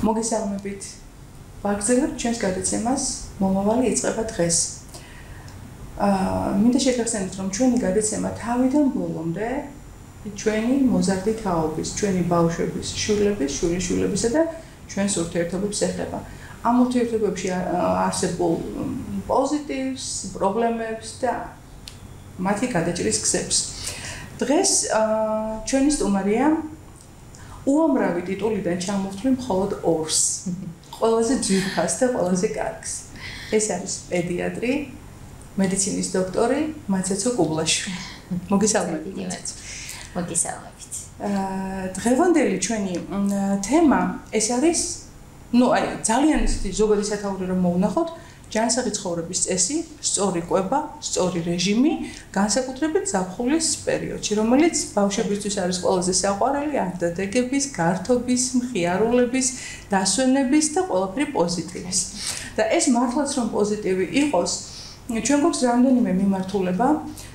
მოგესალმებით. ვაგრძელებთ ჩვენს გადაცემას მომავალი იწყება დღეს. მინდა შეგახსენოთ, რომ ჩვენი გადაცემა თავიდან ბოლომდე ჩვენი მოზარდი თაობის, ჩვენი ბავშვების, შვილების, შვილიშვილებისა და ჩვენს ურთიერთობებს ეხება. ამ ურთიერთობებში არსებულ პოზიტივს, პრობლემებს და მათი გადაჭრის გზებს. დღეს ჩვენი სტუმარია უამრავი ტიტულიდან ჩამოვთვლი მხოლოდ ორს. ყველაზე ძვირფას და ყველაზე კარგს. ეს არის პედიატრი, მედიცინის დოქტორი მაცეცო კუბლაშვილი. მოგესალმებით. მოგესალმებით. დღევანდელი ჩვენი თემა ეს არის, ძალიან ისეთი ზოგადი სათაური რომ მოვნახოთ, ჯანსაღი ცხოვრების წესი, სწორი კვება, სწორი რეჟიმი, განსაკუთრებით ზაფხულის პერიოდში, რომელიც ბავშვებისთვის არის ყველაზე საყვარელი, არდადეგების, გართობის, მხიარულების, დასვენების და ყველაფერი პოზიტივის. და ეს მართლაც რომ პოზიტივი იყოს, ჩვენ გვაქვს რამდენიმე მიმართულება,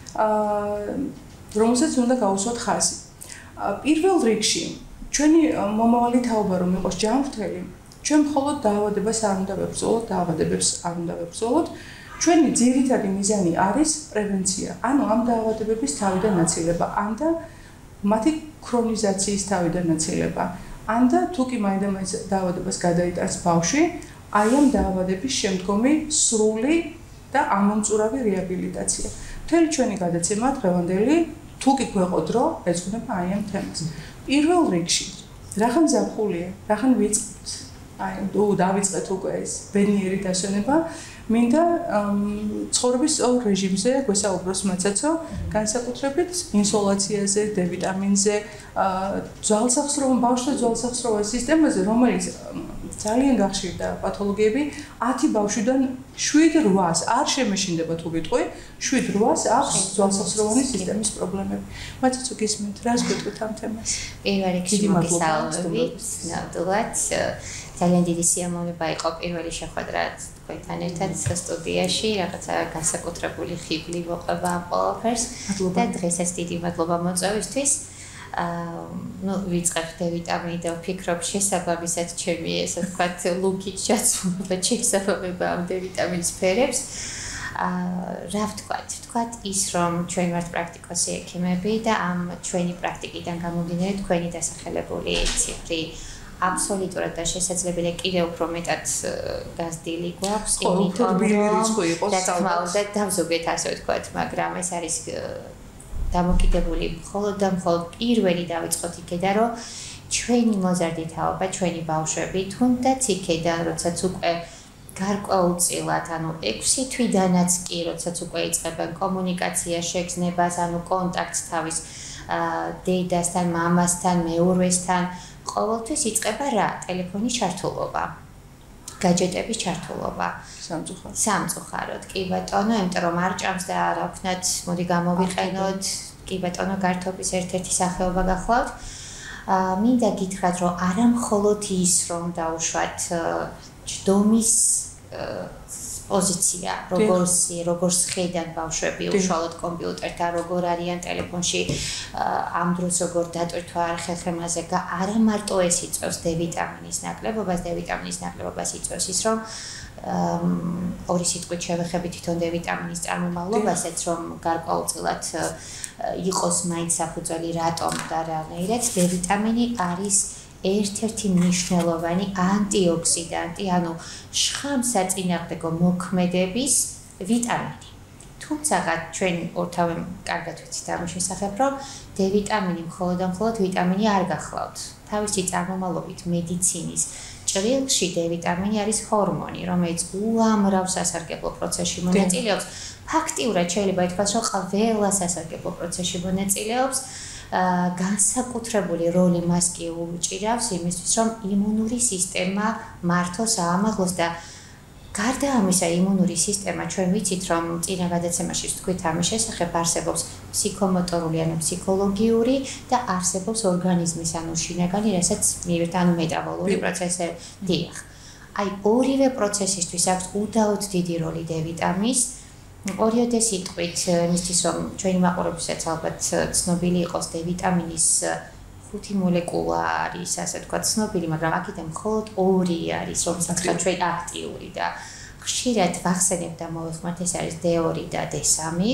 რომელსაც უნდა გავუსვათ ხაზი. პირველ რიგში, ჩვენი მომავალი თაობა რომ იყოს ჯანმრთელი, ჩვენ მხოლოდ დაავადებას არ უნდა ვებრძოლოთ, დაავადებებს არ უნდა ვებრძოლოთ. ჩვენი ძირითადი მიზანი არის პრევენცია. ანუ ამ დაავადებების თავიდან აცილება, ან და მათი ქრონიზაციის თავიდან აცილება. ან და თუ კი მაინდა-მაინც დაავადებას გადაიტანს ბავშვი, აი ამ დაავადების შემდგომი სრული და ამომწურავი რეაბილიტაცია. მთელი ჩვენი გადაცემა დღევანდელი, თუ კი გვეყო დრო, ეძღვნება აი ამ თემას. პირველ რიგში, რახან ზაფხულია, რახან ვიწყებთ დავიწყეთ უკვე ეს ბედნიერი დასვენება, მინდა ცხოვრების სწორ რეჟიმზე გვესაუბროს მაცაცო, განსაკუთრებით ინსოლაციაზე, D ვიტამინზე, ძვალსახსროვო ბავშვთა ძვალსახსროვო სისტემაზე, რომელიც ძალიან გახშირდა პათოლოგიები, 10 ბავშვიდან 7-8-ს არ შემეშინდება თუ ვიტყვი, 7-8-ს აქვს ძვალსახსროვანი სისტემის პრობლემები. მაცაცო გისმენთ, რას გეტყვით ამ თემას? პირველ რიგში მოგესალმებით, ნამდვილად. ძალიან დიდი სიამოვნება იყო პირველი შეხვედრა თქვენთან ერთად სტუდიაში, რაღაცა განსაკუთრებული ხიბლი მოყვება ამ ყველაფერს და დღესაც დიდი მადლობა მოწვევისთვის. ვიწყებ D ვიტამინი და ვფიქრობ შესაბამისად ჩემი ესე ვთქვათ ლუკით ჩაცმულობა შესაბამება ამ D ვიტამინის ფერებს. რა ვთქვათ ის რომ ჩვენ ვართ პრაქტიკოსი ექიმები და ამ ჩვენი პრაქტიკიდან გამომდინარე თქვენი დასახელებული ციფრი აბსოლუტურად და შესაძლებელი კიდევ უფრო მეტად გაზრდილი გვაქვს, იმიტომ რომ რა თქმა უნდა დავზოგეთ ასე ვთქვათ, მაგრამ ეს არის დამოკიდებული მხოლოდ და მხოლოდ პირველი დავიწყოთ იქიდან, რომ ჩვენი მოზარდი თაობა, ჩვენი ბავშვები, თუნდაც იქიდან, როდესაც უკვე გარკვეულწილად, ანუ 6 თვიდანაც კი, როდესაც უკვე იწყებენ კომუნიკაცია შეგრძნებას, ანუ კონტაქტს თავის დედასთან, მამასთან, მეურვესთან, ყოველთვის იწყება რა? ტელეფონის ჩართულობა, გაჯეტების ჩართულობა. სამწუხაროდ, კი ბატონო, იმიტომ რომ არ ჭამს და რა ვქნათ, მოდი გამოვიყენოთ, კი ბატონო, გართობის ერთ-ერთი სახეობა გახლავთ. მინდა გითხრათ, რომ არა მხოლოდ ის, რომ დაუშვათ ჯდომის პოზიცია, როგორც ხედან ბავშვები უშუალოდ კომპიუტერთან, როგორ არიან ტელეფონში, ამ დროს როგორ დატვირთვა არ ხერხემაზე, არა მარტო ეს იწვევს D ვიტამინის ნაკლებობას, D ვიტამინის ნაკლებობას იწვევს ის, რომ ორი სიტყვით შევეხებით თვითონ D ვიტამინის წარმომავლობასაც, რომ გარკვეულწილად იყოს მაინც საფუძველი რატომ და რანაირად D ვიტამინი არის ერთ-ერთი მნიშვნელოვანი ანტიოქსიდანტი, ანუ შხამს საწინააღმდეგო მოქმედების ვიტამინი. თუმცა ჩვენ ორთავემ კარგად ვიცით ამის შესახებ, რომ D ვიტამინი მხოლოდ ვიტამინი არ გახლავთ. თავისი წარმომავლობით მედიცინის ჭრილში D ვიტამინი არის ჰორმონი, რომელიც უამრავ სასარგებლო პროცესში მონაწილეობს. ფაქტიურად შეიძლება ითქვას, რომ ყველა სასარგებლო პროცესში მონაწილეობს. განსაკუთრებული როლი მას კი უჭირავს იმისთვის, რომ იმუნური სისტემა მართოს აამაღლოს და გარდა ამისა, იმუნური სისტემა ჩვენ ვიცით, რომ წინა გადაცემაში ვთქვით ამის შესახებ, არსებობს ფსიქომოტორული, ანუ ფსიქოლოგიური და არსებობს ორგანიზმის, ანუ შინაგანი, რასაც მივერთ, ანუ მეტაბოლური პროცესები. დიახ. აი ორივე პროცესისთვის აქვს უდაოდ დიდი როლი D ვიტამინის. ორიოდე სიტყვით, იმისთვის რომ ჩვენი მაყურებლებსაც ალბათ ცნობილი იყოს D ვიტამინის 5 მოლეკულა არის, ასე ვთქვათ, ცნობილი, მაგრამ აქედან მხოლოდ 2 არის, რომელსაც ჩვენ აქტიური და ხშირად ვახსენებ და მოვეხმართ, ეს არის D2 და D3.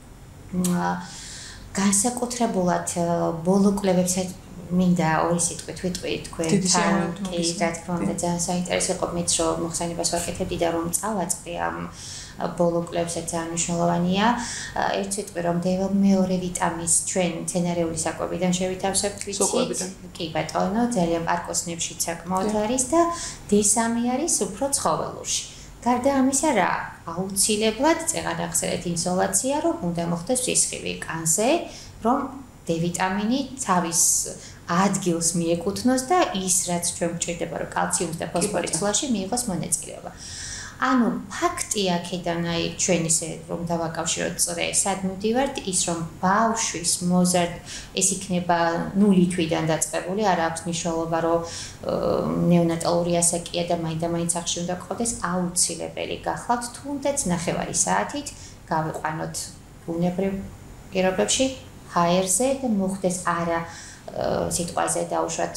განსაკუთრებულად ბოლო კვლევებსაც მინდა ორი სიტყვით ვიტყვი თქვენ თან, რა თქმა უნდა, ძალიან საინტერესო იყო მეც რომ მოხსენებას ვაკეთებდი და რომ წავაწყდი ამ ბოლო კვლევებსაც ძალიან მნიშვნელოვანია. ერთ სიტყვი რომ მეორე ვიტამინის ჩვენ მცენარეული საკვებიდან შევითავსებთ, ვიცით? კი ბატონო, ძალიან პარკოსნებშიც საკმაოდ არის და D3 არის უფრო ცხოველურში. გარდა ამისა რა, აუცილებლად წეღად ახსენეთ ინსოლაცია, რომ უნდა მოხდეს რისხივი კანზე, რომ D ვიტამინი თავის ადგილს მიეკუთვნოს და ის რაც ჩვენ გვჭირდება, რომ კალციუმს და ფოსფორის ცვლაში მიიღოს მონაწილეობა. ანუ ფაქტი აქედან აი ჩვენ ისე რომ დავაკავშიროთ წრე, სად მივდივართ, ის რომ ბავშვის მოზარდ ეს იქნება 0 თვიდან დაწყებული, არ აქვს მნიშვნელობა, რომ ნეონატალური ასაკია და მაინდა-მაინც ახში უნდა გყავდეს, აუცილებელი გახლავთ თუნდაც 9 საათით გავიყვანოთ ბუნებრივ პირობებში, ჰაერზე და მოხდეს არა სიტყვაზე დაუშვათ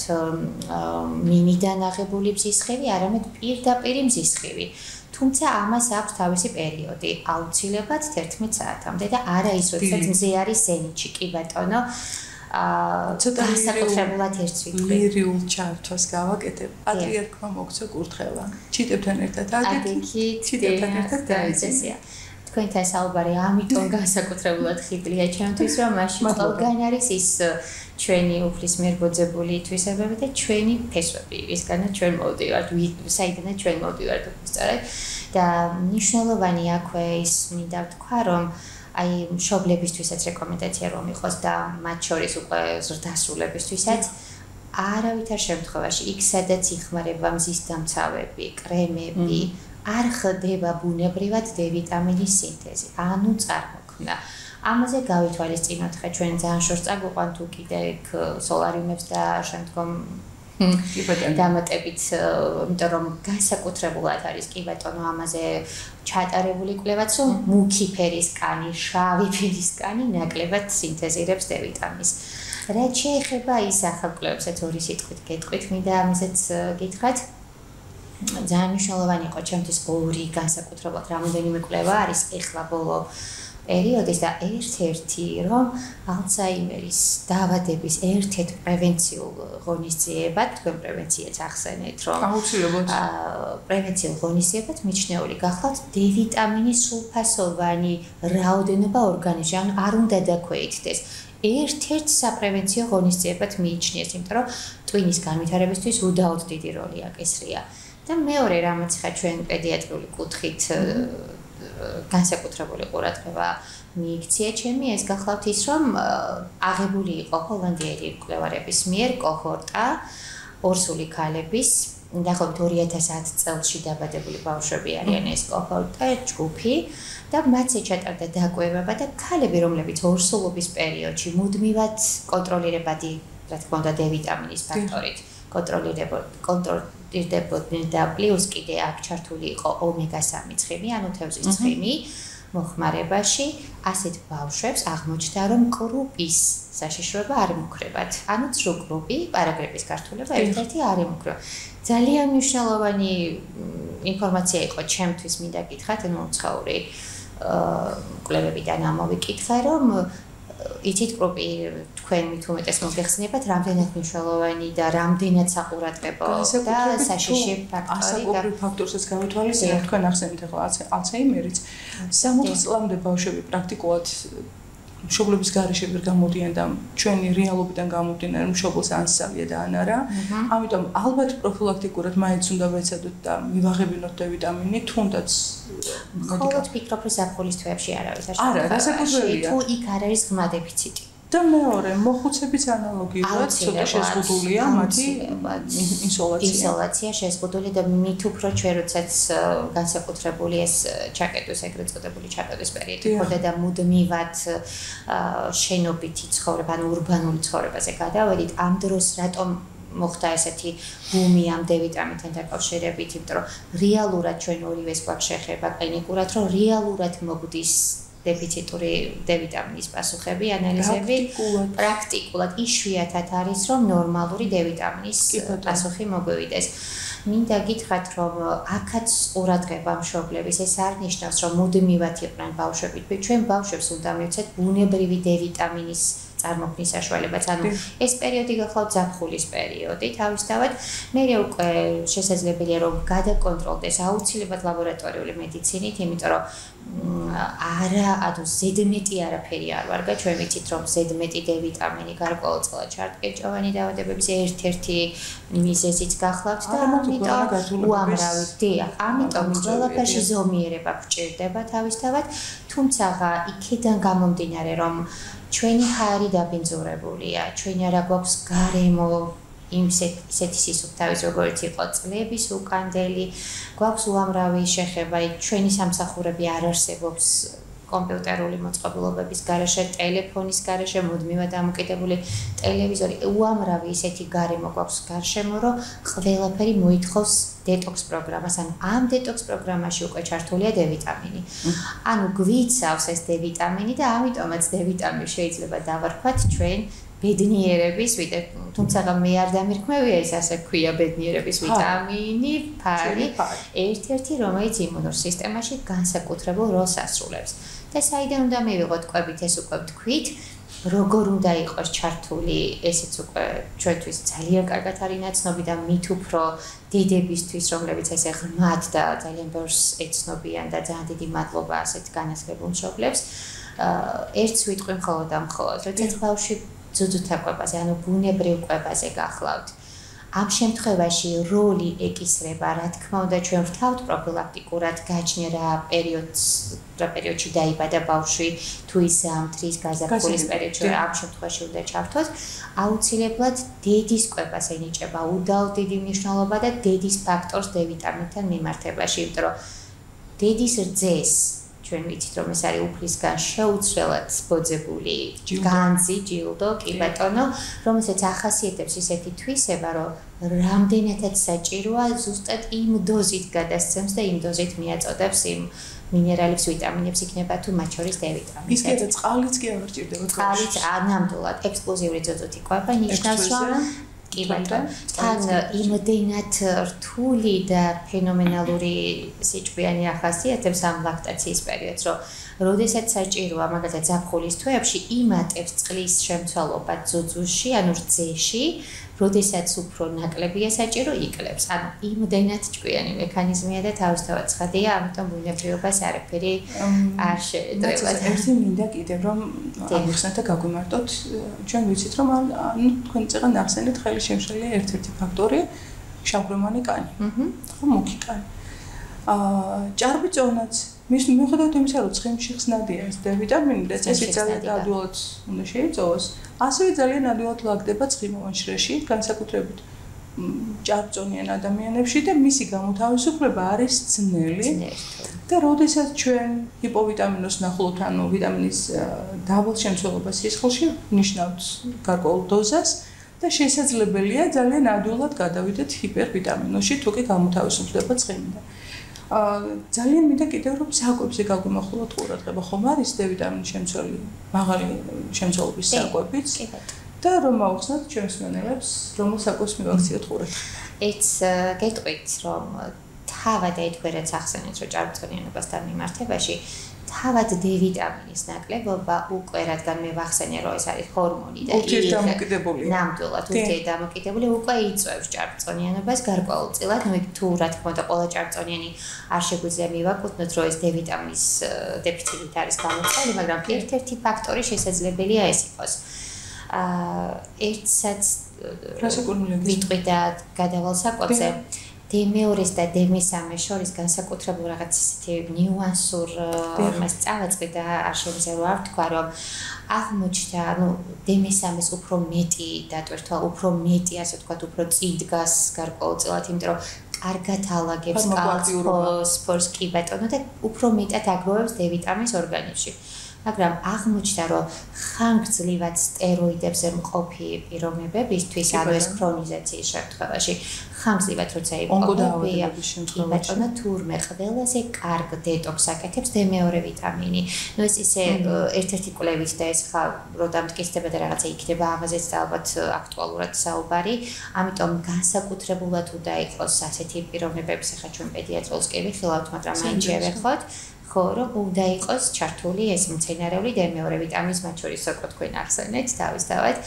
მინიდან აღებული მზისხევი, არამედ პირდაპირ მზისხევი. თუმცა ამას აქვს თავისი პერიოდი, აუცილებლად 11 საათამდე და არა ის, როდესაც მზე არის ზენიტში, კი ბატონო. ცოტა განსაკუთრებულად ერთ ვიტყვი. ლირიულ ჩართვას გავაკეთებ. პატრიარქმა მოგცა კურთხევა. ჩიტებთან ერთად აგიქით, ჩიტებთან ერთად დაიწესია. თქვენთან საუბარი ამიტომ განსაკუთრებულად ხიბლია ჩემთვის, რომ მაშინ ყველგან არის ის ჩვენი უფლის მიერ ბოძებული თვისებები და ჩვენი ფესვები, ვისგანაც ჩვენ მოვდივართ, საიდანაც ჩვენ მოვდივართ უბრალოდ. და მნიშვნელოვანი აქვე ის მინდა ვთქვა, რომ აი მშობლებისთვისაც რეკომენდაცია რომ იყოს და მათ შორის უკვე ზრდასრულებისთვისაც არავითარ შემთხვევაში იქ სადაც იხმარება მზის დამცავები, კრემები არ ხდება ბუნებრივად D ვიტამინის სინთეზი, ანუ წარმოქმნა. ამაზე გავითვალისწინოთ ხა ჩვენ ძალიან შორს წაგვიყვანთ თუ კიდე სოლარიუმებს და შემდგომ დამატებით, იმიტომ რომ განსაკუთრებულად არის კი ბატონო ამაზე ჩატარებული კვლევაც, რომ მუქი ფერის კანი, შავი ფერის კანი ნაკლებად სინთეზირებს D ვიტამინს. რაც შეეხება ის ახალკვლევებსაც ორი სიტყვით გეტყვით, მინდა ამაზეც გითხრათ. ძალიან მნიშვნელოვანი იყო ჩემთვის ორი განსაკუთრებულად რამოდენიმე კვლევა არის ეხლა ბოლო პერიოდის და ერთ-ერთი რომ ალცჰაიმერის დაავადების ერთ-ერთ პრევენციულ ღონისძიებად, თქვენ პრევენციაც ახსენეთ, რომ აუცილებლად პრევენციულ ღონისძიებად მიჩნეული გახლავთ D ვიტამინის სულფასოვანი რაოდენობა ორგანიზმში, ანუ არ უნდა დაქვეითდეს. ერთ-ერთ საპრევენციო ღონისძიებად მიიჩნიეს, იმიტომ რომ ტვინის განვითარებისთვის უდაოდ დიდი როლი აკისრია. და მეორე რამაც ხა ჩვენ პედიატრიული კუთხით განსაკუთრებული ყურადღება მიიქცია ჩემი, ეს გახლავთ ის, რომ აღებული იყო ჰოლანდიელი მკვლევარების მიერ კოჰორტა ორსული ქალების, დაახლოებით 2010 წელსში დაბადებული ბავშვები არიან ეს კოჰორტა, ჯგუფი და მათ ეჩატარდა დაკვირვება და ქალები, რომლებიც ორსულობის პერიოდში მუდმივად კონტროლირებადი, რა თქმა უნდა, D ვიტამინის ფაქტორით კონტროლირდებოდნენ და პლუს კიდე აქ ჩართული იყო ომეგა-3 ცხიმი, ანუ თევზის ცხიმი მოხმარებაში, ასეთ ბავშვებს აღმოჩნდა, რომ კრუპის საშიშროება არ ემუქრებათ. ანუ ძრუ კრუპი, პარაგრეპის გართულება ერთ-ერთი არ ემუქრება. ძალიან მნიშვნელოვანი ინფორმაცია იყო ჩემთვის, მინდა გითხრათ, ანუ უცხოური კვლევებიდან ამოვიკითხა, რომ იცით კრუპი თქვენ მით უმეტეს მოგეხსენებათ, რამდენად მნიშვნელოვანი და რამდენად საყურადღებო და საშიში ფაქტორი. ასაკობრივ ფაქტორსაც გავითვალისწინებთ, თქვენ ახსენეთ ახლა ალცჰაიმერიც. 60 წლამდე ბავშვები პრაქტიკულად მშობლების გარეშე ვერ გამოდიან და ჩვენი რეალობიდან გამომდინარე მშობელს ანსავია და ან არა. ამიტომ ალბათ პროფილაქტიკურად მაინც უნდა ვეცადოთ და მივაღებინოთ D ვიტამინი, თუნდაც მხოლოდ ფიქრობ, რომ ზაფხულის თვეებში არავის არ არა, განსაკუთრებია. თუ იქ არ არის ღრმა დეფიციტი. და მეორე, მოხუცებიც ანალოგიურად ცოტა შეზღუდულია მათი ინსოლაცია შეზღუდული და მით უფრო ჩვენ როდესაც განსაკუთრებული ეს ჩაკეტვის ეგრეთ წოდებული ჩაკეტვის პერიოდი ხდება და მუდმივად შენობითი ცხოვრება, ანუ ურბანული ცხოვრებაზე გადავედით, ამ დროს რატომ მოხდა ესეთი ბუმი ამ D ვიტამინთან დაკავშირებით, იმიტომ რომ რეალურად ჩვენ ორივეს გვაქვს შეხება კლინიკურად, რომ რეალურად მოგდის D დეფიციტური დ-ვიტამინის პასუხები, ანალიზები პრაქტიკულად იშვიათად არის, რომ ნორმალური დ-ვიტამინის პასუხი მოგვივიდეს. მინდა გითხრათ, რომ აქაც ყურადღება მშობლების ეს არ ნიშნავს, რომ მუდმივად იყვნენ ბავშვები. ჩვენ ბავშვებს უნდა მივცეთ ბუნებრივი დ-ვიტამინის წარმოქმნის საშუალებაც. ანუ ეს პერიოდი გახლავთ ზაფხულის პერიოდი, თავისთავად მე უკვე შესაძლებელია რომ გადაკონტროლდეს აუცილებლად ლაბორატორიული მედიცინით, იმიტომ რომ ანუ ზედმეტი არაფერი არ ვარგა, ჩვენ ვიცით რომ ზედმეტი დ-ვიტამინი გარკვეულწილად ჩარტკეჭოვანი დაავადებების ერთ-ერთი მიზეზიც გახლავთ და ამიტომ უამრავი დიახ, ამიტომ ყველაფერში ზომიერება გვჭირდება თავისთავად, თუმცა იქიდან გამომდინარე რომ ჩვენი ჰაერი დაბინძურებულია, ჩვენ არა გვაქვს გარემო ისეთი სისუფთავის, როგორც იყო წლების უკანდელი, გვაქვს უამრავი შეხება, ჩვენი სამსახურები არ არსებობს კომპიუტერული მოწყობილობების გარეშე, ტელეფონის გარეშე, მუდმივად დამოკიდებული ტელევიზორი, უამრავი ისეთი გარემო გვაქვს გარშემო, რომ ყველაფერი მოითხოვს დეტოქს პროგრამას, ანუ ამ დეტოქს პროგრამაში უკვე ჩართულია დ-ვიტამინი. ანუ გვიცავს ეს დ-ვიტამინი და ამიტომაც დ-ვიტამინი შეიძლება დავარქვათ ჩვენ ბედნიერების თუმცა მე არ დამირქმევია ეს ასე ქვია ბედნიერების ვიტამინი, ფარი, ერთ-ერთი რომელიც იმუნურ სისტემაში განსაკუთრებულ როლს ასრულებს. და საიდან უნდა მივიღოთ კვებით ეს უკვე ვთქვით, როგორ უნდა იყოს ჩართული, ესეც უკვე ჩვენთვის ძალიან კარგად არის ნაცნობი და მით უფრო დედებისთვის, რომლებიც ესე ღრმად და ძალიან ბევრს ეცნობიან და ძალიან დიდი მადლობა ასეთ განათლებულ მშობლებს. ერთს ვიტყვი მხოლოდ და მხოლოდ, როდესაც ბავშვი ძუძუთა კვებაზე, ანუ ბუნებრივ კვებაზე გახლავთ. ამ შემთხვევაში როლი ეკისრება, რა თქმა უნდა, ჩვენ ვთავთ პროფილაქტიკურად გაჩნია რა პერიოდში დაიბადა ბავშვი, თუ ის ზამთრის გაზაფხულის პერიოდში, ამ შემთხვევაში უნდა ჩართოთ, აუცილებლად დედის კვებას ენიჭება უდაოდ დიდი მნიშვნელობა და დედის ფაქტორს დ-ვიტამინთან მიმართებაში, იმიტომ რომ დედის რძეს ჩვენ ვიცით რომ ეს არის უფლისგან შეუცვლელად ბოძებული განძი, ჯილდო, კი ბატონო, რომელსაც ახასიათებს ისეთი თვისება, რომ რამდენადაც საჭიროა ზუსტად იმ დოზით გადასცემს და იმ დოზით მიაწოდებს იმ მინერალებს, ვიტამინებს იქნება თუ მათ შორის დ-ვიტამინი. ის კიდე წყალიც კი აღარ ჭირდება. წყალიც ნამდვილად ექსკლუზიური ძუძუთი კვება ნიშნავს რომ კი ბატონო, თან იმდენად რთული და ფენომენალური სიჭკვიანი ახასიათებს ამ ლაქტაციის პერიოდს, რომ როდესაც საჭიროა, მაგალითად ზაფხულის თვეებში იმატებს წყლის შემცველობა ძუძუში, ანუ რძეში, როდესაც უფრო ნაკლებია საჭირო, იკლებს. ანუ იმდენად ჭკვიანი მექანიზმია და თავისთავად ცხადია, ამიტომ ბუნებრივობას არაფერი არ შეეძლება. ერთი მინდა კიდევ რომ აღიხსნათ და გაგვიმარტოთ, ჩვენ ვიცით რომ ანუ თქვენ წეგან ახსენეთ ხელი შემშლელი ერთ-ერთი ფაქტორი შავგროვანი კანი. ხო, მუქი კანი. ჭარბი წონაც მიუხედავად იმისა, რომ ცხიმში ხსნადია ეს დ-ვიტამინი და წესი ძალიან ადვილად უნდა შეიწოვოს, ასევე ძალიან ადვილად ლაგდება ცხიმოვან შრეში, განსაკუთრებით ჭარბწონიან ადამიანებში და მისი გამოთავისუფლება არის ძნელი. და როდესაც ჩვენ ჰიპოვიტამინოს ნახულობთ, ანუ ვიტამინის დაბალ შემცველობას სისხლში, ნიშნავთ გარკვეულ დოზას და შესაძლებელია ძალიან ადვილად გადავიდეთ ჰიპერვიტამინოსში, თუ კი გამოთავისუფლდება ცხიმიდან. ძალიან მინდა კიდევ რომ საკვებზე გაგვიმახვილოთ ყურადღება, ხომ არის დ-ვიტამინის შემცველი, მაღალი შემცველობის საკვებიც და რომ მოვხსნათ ჩვენს მონელებს, რომელ საკვებს მივაქციოთ ყურადღება. ეს გეტყვით, რომ თავად ეთქვერაც ახსენეთ, რომ ჭარბწონიანობასთან მიმართებაში თავად დ-ვიტამინის ნაკლებობა უკვე რადგან მე ვახსენე, რომ ეს არის ჰორმონი და ურთიერთდამოკიდებული. ნამდვილად ურთიერთდამოკიდებული უკვე იწვევს ჭარბწონიანობას გარკვეულწილად, ну თუ რა თქმა უნდა ყველა ჭარბწონიანი არ შეგვიძლია მივაკუთვნოთ, რომ ეს დ-ვიტამინის დეფიციტით არის გამოწვეული, მაგრამ ერთ-ერთი ფაქტორი შესაძლებელია ეს იყოს. ერთსაც ვიტყვი და გადავალ საკვებზე დ-მეორის და დ-მესამეს შორის განსაკუთრებულ რაღაც ისეთი ნიუანსურ მას წავაწყდი და არ შემიძლია არ ვთქვა, რომ აღმოჩნდა, ანუ დ-მესამეს უფრო მეტი დატვირთვა, უფრო მეტი, ასე ვთქვათ, უფრო წინ დგას გარკვეულწილად, იმიტომ რომ კარგად ალაგებს კალციუმს, ფოსფორს, კი ბატონო და უფრო მეტად აგროვებს დ-ვიტამინს ორგანიზმში. მაგრამ აღმოჩნდა, რომ ხანგრძლივად სტეროიდებზე მყოფი პიროვნებებისთვის, ანუ ეს ქრონიზაციის შემთხვევაში, ხანგრძლივად როცა ონკოდაავადების კი შემთხვევაში. ბატონო, თურმე ყველაზე კარგ დეტოქსს აკეთებს D2 ვიტამინი. ნუ ეს ისე ერთ-ერთი კვლევით და ეს ხა რო დამტკიცდება და რაღაცა იქნება ამაზეც და ალბათ აქტუალურად საუბარი, ამიტომ განსაკუთრებულად უნდა იყოს ასეთი პიროვნებების, ახლა ჩვენ პედიატრიულს კი ვიხილავთ, მაგრამ მაინც შევეხოთ, ხო, რომ უნდა იყოს ჩართული ეს მცენარეული D2 ვიტამინის, მათ შორის უკვე თქვენ ახსენეთ თავისთავად.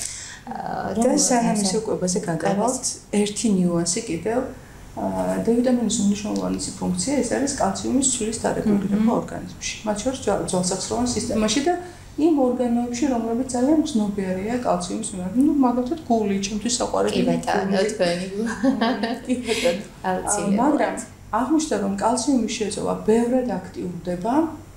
და სანამ ის უყვებაზე გადავალთ, ერთი ნიუანსი კიდევ D ვიტამინის უმნიშვნელოვანესი ფუნქცია ეს არის კალციუმის ცვლის დარეგულირება ორგანიზმში. მათ შორის ძვალსახსროვან სისტემაში და იმ ორგანოებში, რომლებიც ძალიან ცნობიერია კალციუმის მიმართ. ნუ მაგალითად გული, ჩემთვის საყვარელი. კი ბატონო, თქვენი. კი ბატონო. აუცილებლად. მაგრამ აღმოჩნდა, რომ კალციუმის შეწოვა ბევრად აქტიურდება.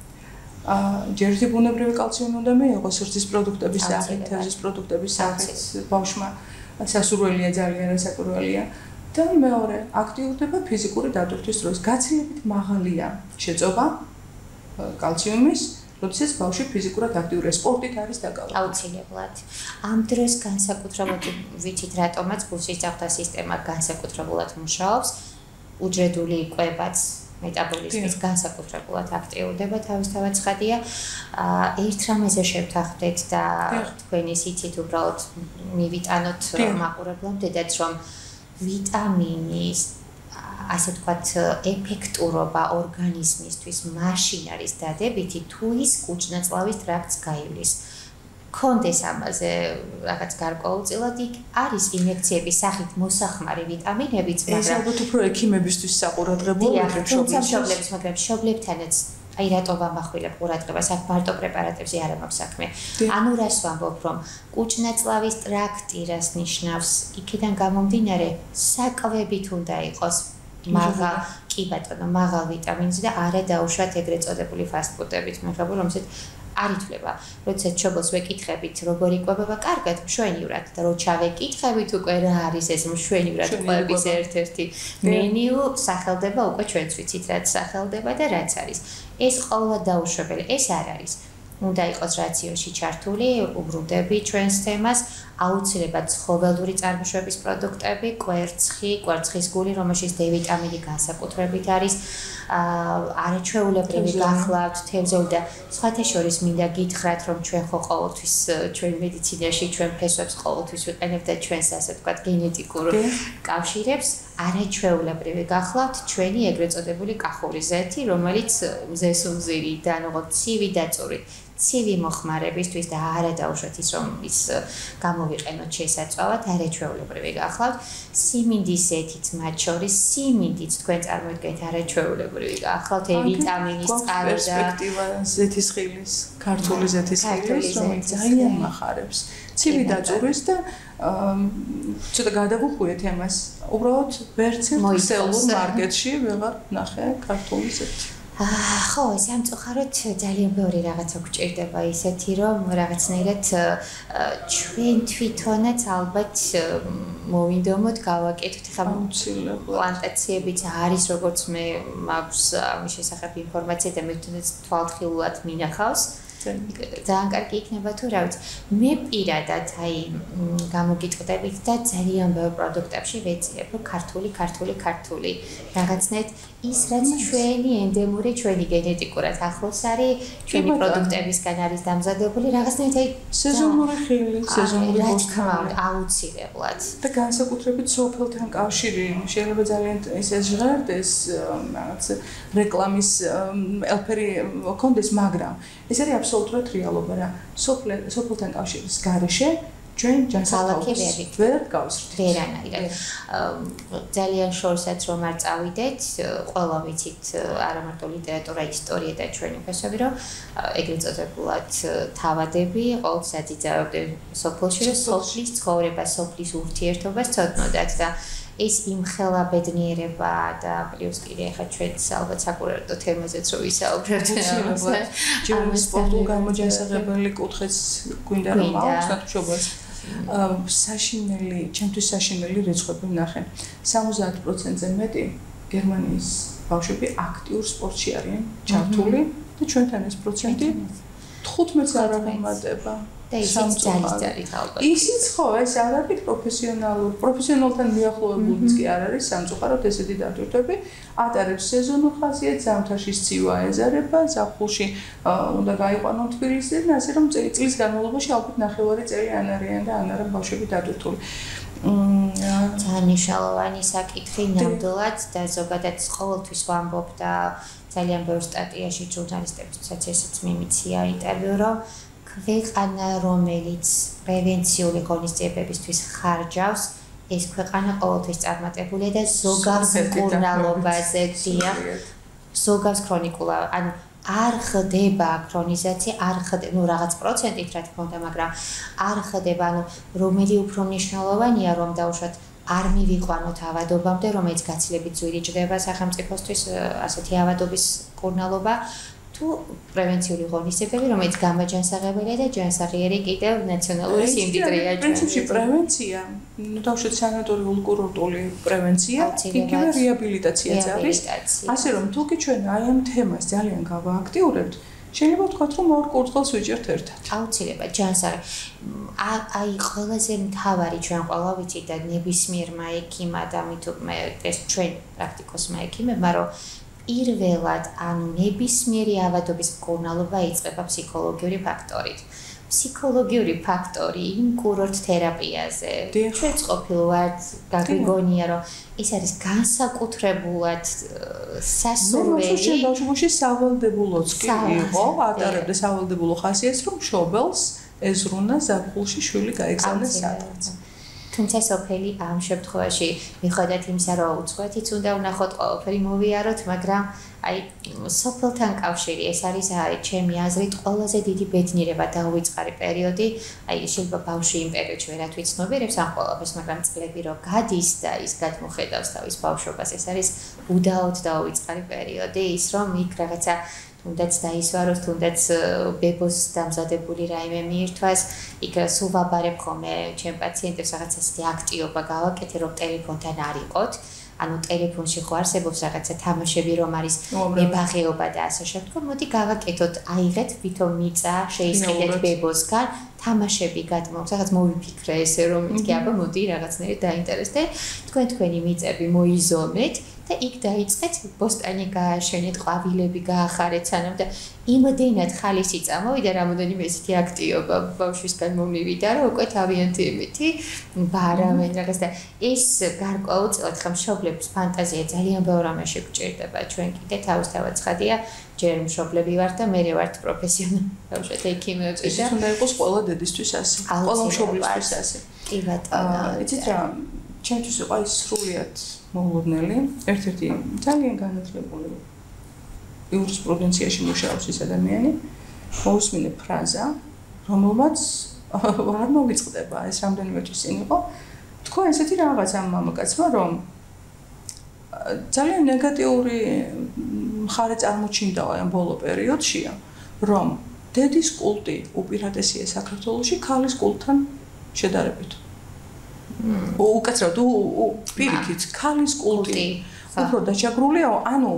ჯერჯერობით ბუნებრივი კალციუმი უნდა მიიღოს რძის პროდუქტების სახით, თევზის პროდუქტების სახით, ბავშვმა სასურველია ძალიან რასაკვირველია. და მეორე, აქტიურდება ფიზიკური დატვირთვის დროს. გაცილებით მაღალია შეწოვა კალციუმის, როდესაც ბავშვი ფიზიკურად აქტიურია, სპორტით არის დაკავებული. აუცილებლად. ამ დროს განსაკუთრებულად ვიცით, რატომაც გულსისხლთა სისტემა განსაკუთრებულად მუშაობს, უჯრედული კვებაც მეტაბოლიზმის განსაკუთრებულად აქტიურდება, თავისთავად ცხადია. ერთ რამეზე შევთანხმდეთ და თქვენ ისიც უბრალოდ მივიტანოთ მაყურებლამდეც, რომ ვიტამინის ასე ვთქვათ, ეფექტურობა ორგანიზმისთვის მაშინ არის დადებითი, თუ ის კუჭ-ნაწლავის ტრაქტს გაივლის. კონდეს ამაზე რაღაც გარკვეულწილად იქ არის ინიექციების სახით მოსახმარი ვიტამინებიც, მაგრამ ეს ალბათ უფრო ექიმებისთვის საყურადღებოა, მშობლებს, მაგრამ მშობლებთანაც აი რატო ვამახვილებ ყურადღებას, აქ მარტო პრეპარატებზე არ მაქვს საქმე. ანუ რას ვამბობ, რომ კუჭ-ნაწლავის ტრაქტი რას ნიშნავს, იქიდან გამომდინარე, საკვებით უნდა იყოს მაღალ, კი ბატონო, მაღალ ვიტამინზე და არა დაუშვათ ეგრეთ წოდებული ფასტფუდებით, მეგრაბო, რომელსაც არ ითვლება. როდესაც ჩობოს ვეკითხებით, როგორი კვებება კარგად, მშვენივრად და რო ჩავეკითხებით უკვე რა არის ეს მშვენივრად კვების ერთ-ერთი მენიუ, სახელდება უკვე ჩვენც ვიცით, რაც სახელდება და რაც არის. ეს ყოველად დაუშვებელი, ეს არ არის. უნდა იყოს რაციონში ჩართული, უბრუნდები ჩვენს თემას, აუცილებლად ცხოველური წარმოშობის პროდუქტები, კვერცხის გული, რომელშიც D ვიტამინი განსაკუთრებით არის, არაჩვეულებრივი გახლავთ, თევზები და სხვათა შორის მინდა გითხრათ, რომ ჩვენ ხო ყოველთვის ჩვენ მედიცინაში ჩვენ ფესვებს ყოველთვის ვიყენებთ და ჩვენს ასე ვთქვათ გენეტიკურ კავშირებს, არაჩვეულებრივი გახლავთ ჩვენი ეგრეთ წოდებული კახური ზეთი, რომელიც მზესუმზირი და როგორც ცივი დაწური ცივი მოხმარებისთვის და არა დაუშვათ ის რომ ის გამოვიყენოთ შესაძლოა არაჩვეულებრივი გახლავთ სიმინდის ზეთით მათ შორის სიმინდიც თქვენ წარმოიდგენთ არაჩვეულებრივი გახლავთ ვიტამინის წყარო და პერსპექტივა ზეთისხილის ქართული ზეთისხილის რომელიც ძალიან מחარებს ცივი დაწურის და ცოტა გადავუხვიეთ ამას უბრალოდ ვერც ერთ ქსელურ მარკეტში ვეღარ ნახე ქართული ზეთი ხო, სამწუხაროდ ძალიან ბევრი რაღაცა გვჭირდება ისეთი, რომ რაღაცნაირად ჩვენ თვითონაც ალბათ მოვინდომოთ გავაკეთოთ. ხა პლანტაციებიც არის, როგორც მე მაქვს ამის შესახებ ინფორმაცია და მე თვალთხილულად მინახავს. ძალიან კარგი იქნება თუ რა ვიცი. მე პირადად აი გამოგიტყდებით და ძალიან ბევრ პროდუქტებში ვეძიებ, რომ ქართული რაღაცნაირად ის რაც ჩვენი ენდემური, ჩვენი გენეტიკურად ახლოს არის, ჩვენი პროდუქტებისგან არის დამზადებული, რაღაცნაირად აი სეზონური ხილი, სეზონური ბოსტანი აუცილებლად. და განსაკუთრებით სოფელთან კავშირი შეიძლება ძალიან ესე ჟღერდეს რაღაც რეკლამის ელფერი კონდეს, მაგრამ ეს არის აბსოლუტურად რეალობა რა. სოფელთან კავშირის გარეშე ჩვენ ჯანსაღლაკებს ვერ გავსრთით. ვერანაირად. ძალიან შორსაც რომ არ წავიდეთ, ყველა ვიცით არა მარტო ლიტერატურა, ისტორია და ჩვენი ფესვები, რომ ეგრეთ წოდებულად თავადები ყოველთვის აძიძავებდნენ სოფელში, რომ სოფლის ცხოვრება, სოფლის ურთიერთობას ცოდნოდათ და ეს იმხელა ბედნიერება და პლუს კიდე ახლა ჩვენს ალბათ საკურორტო თემაზეც რო ვისაუბრებთ ჯერ სპორტულ გამოჯანსაღებელი კუთხეც გვინდა რომ ავხსნათ მშობელს საშინელი, ჩემთვის საშინელი რიცხვები ვნახე 70%-ზე მეტი გერმანიის ბავშვები აქტიურ სპორტში არიან ჩართული და ჩვენთან ეს პროცენტი 15-ს არ ამემატება. და ისიც ძალიან ალბათ. ისიც ხო, ეს არ არის პროფესიონალთან მიახლოებულიც კი არ არის სამწუხაროდ ესეთი დატვირთვები. ატარებს სეზონურ ხასიათს, ზამთარში სცივა ეზარება, ზაფხულში უნდა გაიყვანონ თბილისიდან, ასე რომ წლის განმავლობაში ალბათ 9 წელი ან არიან და ან არა ბავშვები დატვირთული. ძალიან მნიშვნელოვანი საკითხი ნამდვილად და ზოგადად ყოველთვის ვამბობ და ძალიან ბევრ სტატიაში ჟურნალისტებსაც ესეც მიმიცია ინტერვიუ, რომ ქვეყანა, რომელიც პრევენციული ღონისძიებებისთვის ხარჯავს, ეს ქვეყანა ყოველთვის წარმატებულია და ზოგავს მკურნალობაზე დიახ, ზოგავს ქრონიკულა, ანუ არ ხდება ქრონიზაცია, არ ხდება, რაღაც პროცენტით რა თქმა უნდა, მაგრამ არ ხდება, ანუ რომელი უფრო მნიშვნელოვანია, რომ დაუშვათ არ მივიყვანოთ ავადობამდე, რომელიც გაცილებით ძვირი ჭრება სახელმწიფოსთვის ასეთი ავადობის მკურნალობა. თუ პრევენციული ღონისძიებები, რომელიც გამაჯანსაღებელია და ჯანსაღიერი კიდევ ნაციონალური სიმდიდრეა. პრინციპში პრევენცია, დავუშვათ სანატორიულ კურორტული პრევენცია, იგივე რეაბილიტაციაც არის. ასე რომ თუ კი ჩვენ აი ამ თემას ძალიან გავააქტიურებთ, შეიძლება ვთქვათ, რომ ორ კურდღელს ვიჭერთ ერთად. აუცილებლად ჯანსაღი. აი ყველაზე მთავარი ჩვენ ყველა ვიცით და ნებისმიერ მაექიმ ადამიანმა ეს ჩვენ პრაქტიკოსმა ექიმებმა, რომ პირველად ანუ ნებისმიერი ავადობის მკურნალობა იწყება ფსიქოლოგიური ფაქტორით. ფსიქოლოგიური ფაქტორი იმ კურორტ თერაპიაზე. ჩვენც ყოფილვართ, გაგვიგონია, რომ ეს არის განსაკუთრებულად სასურველი. ნუ ბავშვობაში სავალდებულოც კი იყო, ატარებდა სავალდებულო ხასიათს, რომ მშობელს ეზრუნა ზაფხულში შვილი გაეგზავნეს სადღაც. თუმცა სოფელი ამ შემთხვევაში მიუხედავად იმისა, რომ უცხოეთიც უნდა ვნახოთ, ყველაფერი მოვიაროთ, მაგრამ აი სოფელთან კავშირი ეს არის ჩემი აზრით ყველაზე დიდი ბედნიერება დაუვიწყარი პერიოდი. აი შეიძლება ბავშვი იმ პერიოდში ვერათ ვიცნობიერებს ამ ყველაფერს, მაგრამ წლები რო გადის და ის გადმოხედავს თავის ბავშვობას, ეს არის უდაოდ დაუვიწყარი პერიოდი, ის რომ იქ რაღაცა თუნდაც დაისვაროს, თუნდაც ბებოს დამზადებული რაიმე მიირთვას, იქ სულ ვაბარებ ხოლმე ჩემ პაციენტებს რაღაცა ისეთი აქტივობა გავაკეთე, რომ ტელეფონთან არ იყოთ. ანუ ტელეფონში ხო არსებობს რაღაცა თამაშები, რომ არის მებაღეობა და ასე შემდგომ, მოდი გავაკეთოთ, აიღეთ ვითომ მიწა, შეისყიდეთ ბებოსგან, თამაშები გადმოგვს, რაღაც მოვიფიქრე ესე რომ მეთქი, აბა მოდი რაღაცნაირად დაინტერესდე, თქვენი მიწები მოიზომეთ და იქ დაიწყეთ ბოსტანი გააშენეთ, ყვავილები გაახარეთ სანამ და იმდენად ხალისი წამოვიდა, რამოდენიმე ესეთი აქტივობა ბავშვისგან მომივიდა, რომ უკვე თავიანთი იმითი ბარავენ რაღაც და ეს გარკვეულწილად ხა მშობლების ფანტაზია ძალიან ბევრ ამაში გჭირდება. ჩვენ კიდე თავისთავად ცხადია, ჯერ მშობლები ვართ და მე ვართ პროფესიონალი ბავშვთა ექიმები და ეს უნდა იყოს ყველა დედისთვის ასე, ყველა მშობლისთვის ასე. კი ბატონო. იცით რა, ჩემთვის იყო ის სრულიად მოულოდნელი, ერთ-ერთი ძალიან განათლებული იურისპრუდენციაში მუშაობს ის ადამიანი, მოусმინე ფრაზა, რომელმაც არ მოვიწყდება, ეს რამდენიმე თვის წინ იყო. თქვა ესეთი რაღაც ამ მამაკაცმა, რომ ძალიან ნეგატიური მხარე წარმოჩინდა ამ ბოლო პერიოდშია, რომ დედის კულტი უპირატესია საქართველოში ქალის კულტთან შედარებით. უკაცრავად პირიქით ქალის კულტი უფრო დაჩაგრულია, ანუ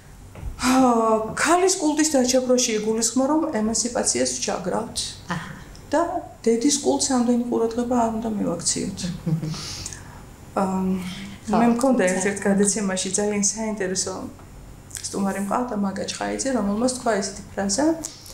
ქალის კულტის დაჩაგროში იგულისხმება, რომ ემანსიპაციას ვჩაგრავთ და დედის კულტს ამდენი ყურადღება არ უნდა მივაქციოთ. მე მქონდა ერთ გადაცემაში ძალიან საინტერესო სტუმარი მყავდა მაგა ჩხაიძე, რომელმაც თქვა ესეთი ფრაზა,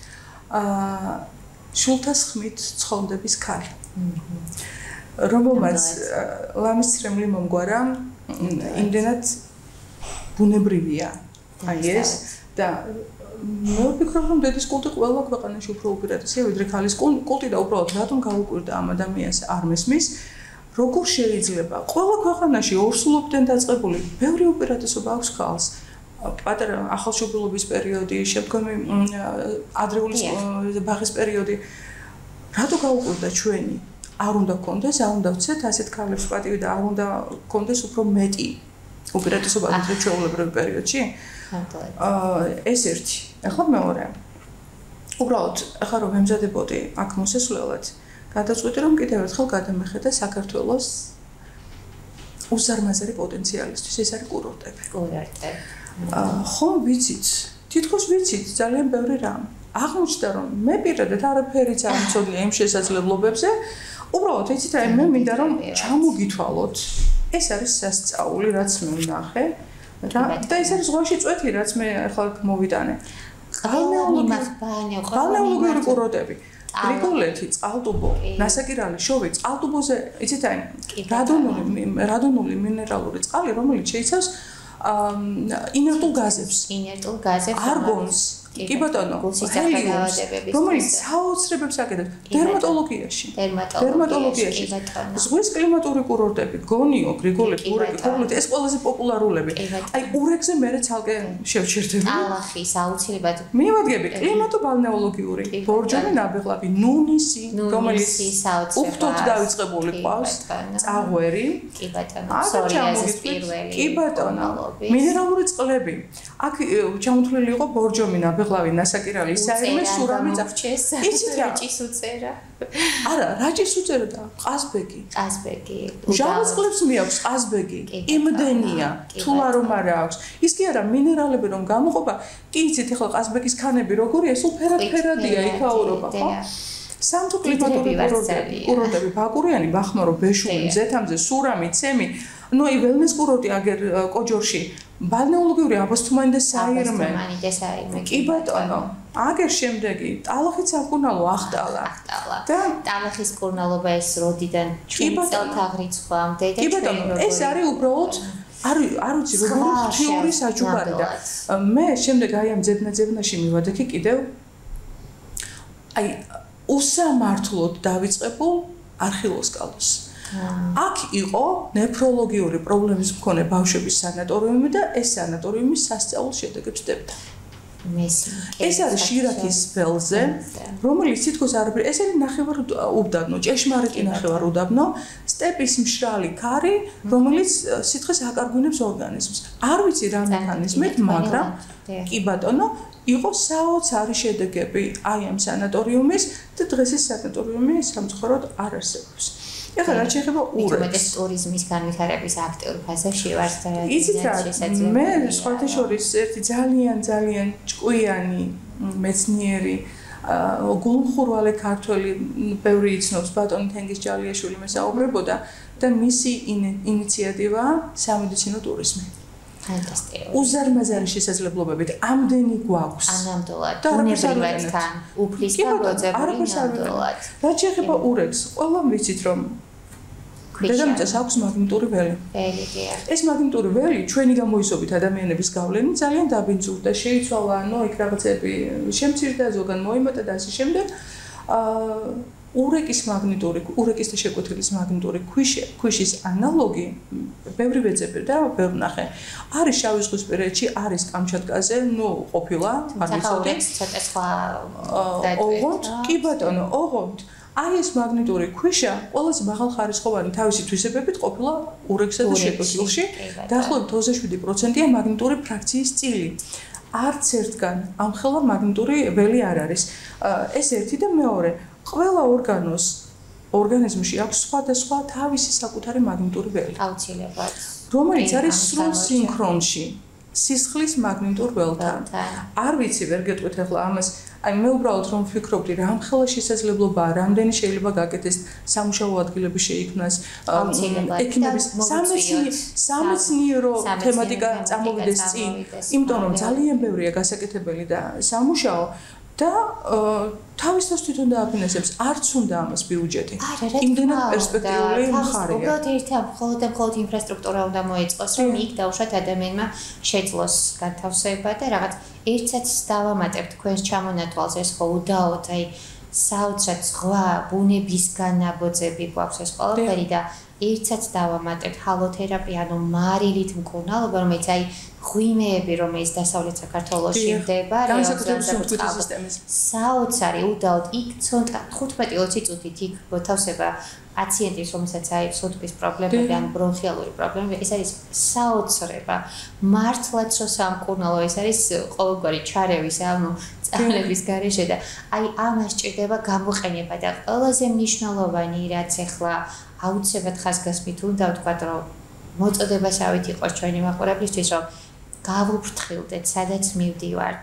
შულთას ხმით ცხონდების ქალი. რომელმაც ლამის ცრემლი მომგვარა იმდენად ბუნებრივია აი ეს და მე ვფიქრობ რომ დედის კულტი ყველა ქვეყანაში უფრო უპირატესია ვიდრე ქალის კულტი და უბრალოდ რატომ გაუკვირდა ამ ადამიანს არ მესმის როგორ შეიძლება ყველა ქვეყანაში ორსულობდნენ დაწყებული ბევრი უპირატესობა აქვს ქალს პატარა ახალშობილობის პერიოდი შემდგომი ადრეული ბაღის პერიოდი რატო გაუკვირდა ჩვენი არ უნდა გქონდეს, არ უნდა ვცეთ ასეთ ქალებს პატივი და არ უნდა გქონდეს უფრო მეტი უპირატესობა ვიდრე ჩვეულებრივ პერიოდში. ეს ერთი. ახლა მეორე. უბრალოდ, ახლა რომ ვემზადებოდი აქ მოსესვლელად, გადაწყვიტე რომ კიდევ ერთხელ გადამეხედა საქართველოს უზარმაზარი პოტენციალისთვის, ეს არის კურორტები. კურორტები. ხო, ვიცით. თითქოს ვიცით ძალიან ბევრი რამ. აღმოჩნდა რომ მე პირადად არაფერიც არ მცოდნია იმ შესაძლებლობებზე. უბრალოდ იცით აი მე მინდა რომ ჩამოგითვალოთ. ეს არის სასწაული რაც მე ვნახე. და ეს არის ზღვაში წვეთი რაც მე ახლა მოვიტანე. ბალნეოლოგიური კურორტები. გრიგოლეთი, წყალტუბო, ნასაკირალი, შოვი, წყალტუბოზე იცით აი რადონული მინერალური წყალი რომელიც შეიცავს ინერტულ გაზებს, არგონს, კი ბატონო, ჰელიუმს, რომელიც საოცრებებს აკეთებს დერმატოლოგიაში. ზღვის კლიმატური კურორტები, გონიო, გრიგოლეთი, ურეკი, ეს ყველაზე პოპულარულები. აი ურეკზე მერე ცალკე შევჩერდები. ალახის აუცილებლად. მივადგები კლიმატო-ბალნეოლოგიური, ბორჯომი, ნაბეღლავი, ნუნისი, რომელიც უხტოდ დავიწყებული ყავს, წაღვერი. კი ბატონო, სორიაზის პირველი. კი ბატონო, მინერალური წყლები. აქ ჩამოთვლილი იყო ბორჯომი, ნაბეღლავი, ნასაკირალი, საერმე, სურამი, იცით რა? რაჭის უწერა. არა, რაჭის უწერა და ყაზბეგი. ჟავას წყლებს მიაქვს ყაზბეგი. იმდენია, თუ არ აქვს. ის კი არა, მინერალები რომ გამოყოფა, კი იცით ახლა ყაზბეგის ქანები როგორია, სულ ფერადია იქაურობა, ხო? სამთო კლიმატური კურორტები, ბაკურიანი, ბახმარო, ბეშუმი, მზეთამზე, სურამი, ცემი, ნუ აი ველნეს კურორტი აგერ კოჯორში, ბალნეოლოგიური აბოსთუმანი და საირმე. კი ბატონო, აგერ შემდეგი, ტალახის საკურნალო ახტალა. და ტალახის კურნალობა ეს როდიდან ჩვენ წელთაღრიცხვამდე და ჩვენ ეს არის უბრალოდ არ ვიცი როგორი ღვთიური საჯუხარი და მე შემდეგ აი ამ ძებნაში მივადექი კიდევ აი უსამართლოდ დავიწყებულ არხილოსკალოს. აქ იყო ნეფროლოგიური პრობლემის მქონე ბავშვების სანატორიუმი და ეს სანატორიუმი სასწაულ შედეგებს დებდა. ეს არის შირაქის ველზე, რომელიც თითქოს არაფერი, ეს არის ნახევარუდაბნო, ჭეშმარიტი ნახევარუდაბნო, სტეპის მშრალი ქარი, რომელიც სითხეს აკარგვინებს ორგანიზმს. არ ვიცი რა მექანიზმით, მაგრამ კი ბატონო, იყო საოცარი შედეგები აი ამ სანატორიუმის და დღეს ეს სანატორიუმი სამწუხაროდ არ არსებობს. ეხლა რა შეიძლება ურეკს ტურიზმის განვითარების აქტიურ ფაზაში ვარ და იცით რა მე სხვათა შორის ერთი ძალიან ჭკვიანი მეცნიერი გულმხურვალე ქართველი ბევრი იცნობს ბატონი თენგიზ ჯალიაშვილი მესაუბრებოდა და მისი ინიციატივა სამედიცინო ტურიზმი. უზარმაზარი შესაძლებლობებით ამდენი გვაქვს. ანამდვილად უნებრივადთან უფლის გამოძებული ნამდვილად. რა შეიძლება ურეკს? ყველამ ვიცით რომ დედამიწას აქვს მაგნიტური ველი. ეს მაგნიტური ველი ჩვენი გამოისობით ადამიანების გავლენით ძალიან დაბინძურდა, შეიცვალა, იქ რაღაცები შემცირდა, ზოგან მოიმატა და ასე შემდეგ. ურეკის და შეკვეთილის მაგნიტური ქვიშის ანალოგი ბევრი ვეძებდი და ბევრ ნახე. არის შავიზღვისპირეთში, არის კამჩატკაზე, ყოფილა, არ ვიცოდი. ცოტა სხვა ოღონდ, კი ბატონო, ოღონდ აი ეს მაგნიტური ქვიშა ყველაზე მაღალხარისხოვანი თავისი თვისებებით ყოფილა ურეკსა და შეკვეთილში. დაახლოებით 27%-ია მაგნიტური ფრაქციის წილი. არც ერთგან ამხელა მაგნიტური ველი არ არის. ეს ერთი და მეორე ყველა ორგანიზმში აქვს სხვადასხვა თავისი საკუთარი მაგნიტური ველი. აუცილებლად. რომელიც არის სრულ სინქრონში სისხლის მაგნიტურ ველთან. არ ვიცი, ვერ გეტყვით ახლა ამას. აი მე უბრალოდ რომ ვფიქრობდი, რამხელა შესაძლებლობაა, რამდენი შეიძლება გაკეთდეს სამუშაო ადგილები შეიქმნას, ექიმების სამეცნიერო თემატიკა წამოვიდეს წინ, იმიტომ რომ ძალიან ბევრია გასაკეთებელი და სამუშაო და თავისთავად თვითონ დააფინანსებს, არც უნდა ამას ბიუჯეტი. იმდენად პერსპექტიული მხარეა. უბრალოდ მხოლოდ ინფრასტრუქტურა უნდა მოეწყოს, რომ იქ დაუშვათ ადამიანმა შეძლოს განთავსება და რაღაც ერთსაც დავამატებთ თქვენს ჩამონათვალს ეს ხო უდაოდ, აი საოცრად სხვა ბუნებისგან ნაბოძები გვაქვს ეს ყველაფერი და ერთსაც დავამატებთ ჰალოთერაპია, ანუ მარილით მკურნალობა, რომელიც აი ღვინეები, რომელიც დასავლეთ საქართველოში მდებარეობს, საოცარი უდაოდ იქ 15-20 წუთით იქ მოთავსება პაციენტის, რომელსაც აი სუნთქვის პრობლემები ან ბრონხიალური პრობლემები, ეს არის საოცრება. მართლაც რო სამკურნალო, ეს არის ყოველგვარი ჩარევის, ანუ წავლების გარეშე და აი ამას ჭირდება გამოყენება და ყველაზე მნიშვნელოვანი რაც ახლა აუცილებლად ხაზგასმით უნდა ვთქვათ, რომ მოწოდებას ავით იყოს ჩვენი მაყურებლისთვის, რომ გავუფრთხილდეთ, სადაც მივდივართ. თუ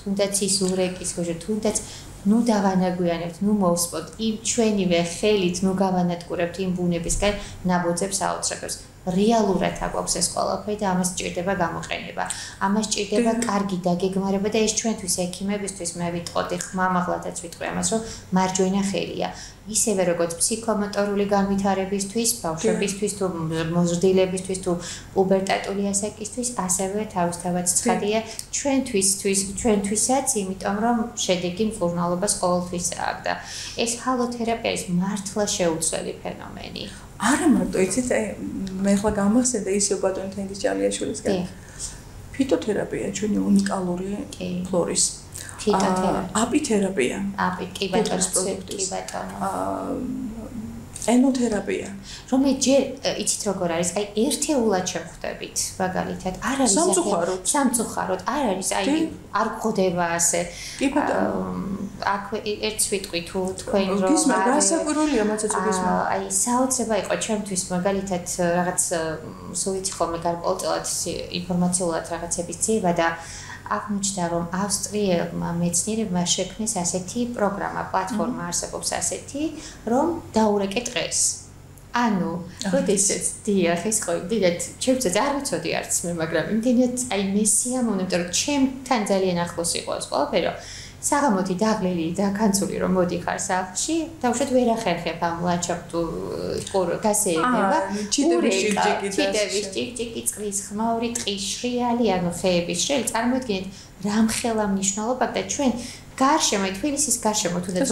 თუნდაც ის ურეკის გოჟო, თუნდაც ნუ დავანაგვიანებთ, ნუ მოვსპოთ იმ ჩვენივე ხელით, ნუ გავანადგურებთ იმ ბუნებისგან ნაბოძებს აუწყებს. რეალურად აგვაქვს ეს ყველაფერი და ამას სჭირდება გამოყენება. ამას სჭირდება კარგი დაგეგმარება და ეს ჩვენთვის ექიმებისთვის მე ვიტყოდი ხმამაღლადაც ვიტყვი ამას, რომ მარჯვენა ხელია. ისევე როგორც ფსიქომოტორული განვითარებისთვის, ბავშვებისთვის თუ მოზრდილებისთვის თუ პუბერტატული ასაკისთვის, ასევე თავისთავად ცხადია ჩვენთვისაც, იმიტომ რომ შედეგი მკურნალობას ყოველთვის აქვს და ეს ჰალოთერაპია ის მართლა შეუცვლელი ფენომენი. არა მარტო იცით მე ახლა გამახსენდა ისევ ბატონი თენგიზ ჭალიაშვილისგან ფიტოთერაპია ჩვენი უნიკალური ფლორის აპითერაპია კი ბატონო ენოთერაპია რომ მე ჯერ იცით როგორ არის აი ერთეულად შევხვდებით მაგალითად არ არის სამწუხაროდ არ არის აი არ გხდება ასე კი ბატონო აქ ერთს ვიტყვი თუ თქვენ რომ გისმა გასაკვირველია მაცაც გისმა აი საოცრება იყო ჩვენთვის მაგალითად რაღაც სულ იცი ხოლმე გარკვეულწილად ინფორმაციულად რაღაცების ძიება და აღმოჩნდა რომ ავსტრიელმა მეცნიერებმა შექმნეს ასეთი პროგრამა, პლატფორმა არსებობს ასეთი, რომ დაურეკე დღეს. ანუ, როდესაც დიახ, ეს ხო იმდენად ჩემსაც არ ვიცოდი არც მე, მაგრამ იმდენად აი მესიამოვნე, იმიტომ რომ ჩემთან ძალიან ახლოს იყო ეს ყველაფერი, რომ საღამოთი დაღლილი და კანცული რომ მოდიხარ სახლში, დავუშვათ ვერ ახერხებ ამ ლანდშაფტურ გასეირნება. ჩიტების ჭიკჭიკი, წყლის ხმაური, ტყის შრიალი, ანუ ხეების შრიალი, წარმოიდგინეთ რამხელა მნიშვნელობა და ჩვენ გარშემო, თბილისის გარშემო თუნდაც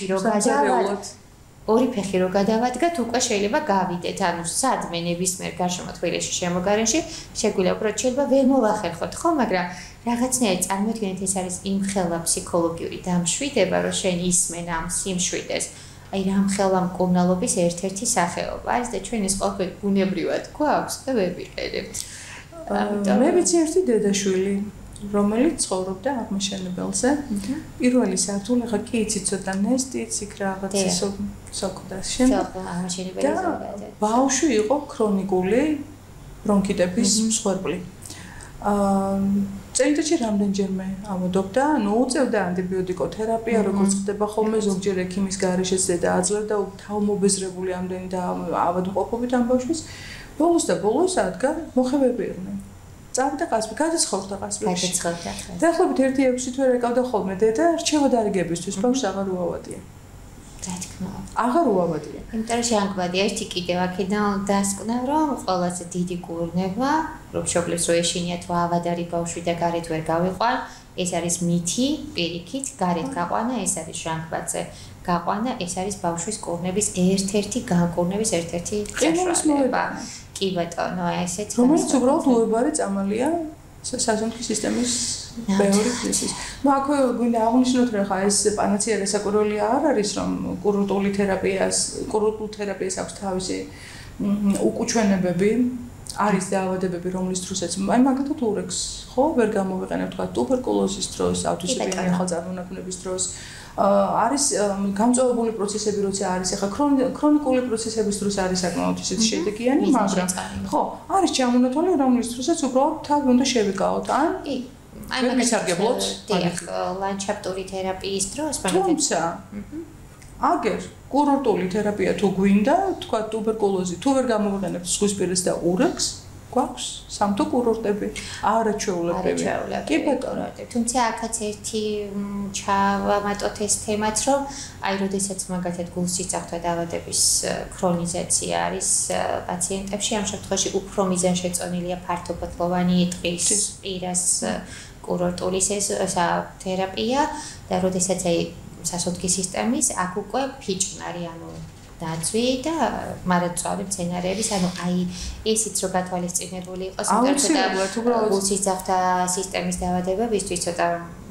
ორი ფეხი რო გადავადგათ, უკვე შეიძლება გავიდეთ, ანუ სადმე ნებისმიერ გარშემო თბილისში შემოგარენში, შეგვიძლია უბრალოდ შეიძლება ვერ მოვახერხოთ, ხო, მაგრამ რაღაცნაირად წარმოიდგინეთ ეს არის იმხელა ფსიქოლოგიური დამშვიდება, რომ შენ ისმენ ამ სიმშვიდეს. აი რამხელა მკურნალობის ერთ-ერთი სახეობა არის და ჩვენ ეს ყველაფერი ბუნებრივად გვაქვს და ვერ ვიყენებთ. მე ვიცი ერთი დედაშვილი, რომელიც ცხოვრობდა აღმაშენებელზე. პირველი სართული ხა კი იცი ცოტა ნესტიც, იქ რაღაც სოკდას შემდეგ. და ბავშვი იყო ქრონიკული ბრონქიტების მსხვერპლი. წელიწადში რამდენჯერმე ამოდობდა, ანუ უწევდა ანტიბიოტიკოთერაპია, როგორც ხდება ხოლმე ზოგჯერ ექიმის გარეშეც და აძლევდა თავმობეზრებული ამდენი და ავადმყოფობით ამ ბავშვის. ბოლოს და ბოლოს ადგა მოხევებიყვნენ. წავიდა ყასბი, გადაცხობდა ყასბებში. დაახლოებით 1-6 თვე ეკავდა ხოლმე დედა, რჩევა დარიგებისთვის, ბავშვს აღარ უავადია. რა თქმა უნდა. აღარ უავადია. იმიტომ რომ შეანკვადი ერთი კიდევ აქედან დასკვნა, რომ ყველაზე დიდი კურნება, რომ მშობლებს რო ეშინიათ ავადარი ბავშვი და გარეთ ვერ გავიყვან, ეს არის მითი, პირიქით, გარეთ გაყვანა, ეს არის ჟანგბადზე გაყვანა, ეს არის ბავშვის კურნების ერთ-ერთი განკურნების ერთ-ერთი საშუალება. კი ბატონო, ესეც რომელიც უბრალოდ უებარი წამალია საზონთქის სისტემის ბევრი ფლისის. ნუ აქვე გვინდა აღნიშნოთ, რომ ხა ეს პანაცეა გასაკვირველი არ არის, რომ კურორტულ თერაპიას აქვს თავისი უკუჩვენებები, არის დაავადებები, რომლის დროსაც აი მაგათაც ურეკს, ხო, ვერ გამოვიყენებ თქვა ტუბერკულოზის დროს, ავტისებიანი ახალწარმონაქმნების დროს. არის გამწვავებული პროცესები, როცა არის ახლა ქრონიკული პროცესების დროს არის საკმაოდ ისეთი შედეგიანი, მაგრამ ხო, არის ჩამონათვალი, რომლის დროსაც უბრალოდ თავი უნდა შევიკავოთ, ან აი მაგალითად, დიახ, ლანდშაფტური თერაპიის დროს, თუმცა აგერ კურორტული თერაპია თუ გვინდა, თქვა ტუბერკულოზი, თუ ვერ გამოვიყენებთ ზღვისპირას და ურეკს, გვაქვს სამთო კურორტები, არაჩვეულებრივი. კი ბატონო, თუმცა აქაც ერთი ჩავამატოთ ეს თემაც, რომ აი როდესაც მაგალითად გულსიცოცხლე დაავადების ქრონიზაცია არის პაციენტებში, ამ შემთხვევაში უფრო მიზანშეწონილია ფართოფოთლოვანი ტყის პირას კურორტული თერაპია და როდესაც აი სასონთქის სისტემის აქ უკვე ფიჭვნარი, ანუ დაცვი და მარადმწვავი მცენარეების, ანუ აი ესიც რო გათვალისწინებული იყოს, გულსიცოცხლე სისტემის დაავადებებისთვის ცოტა